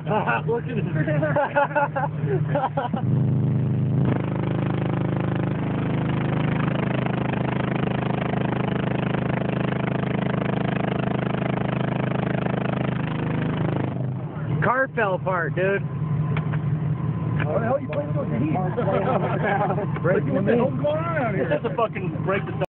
Look at it. Car fell apart, dude. How the hell you playing with those keys? Breaking What the hell's going on out here? It's just a fucking break the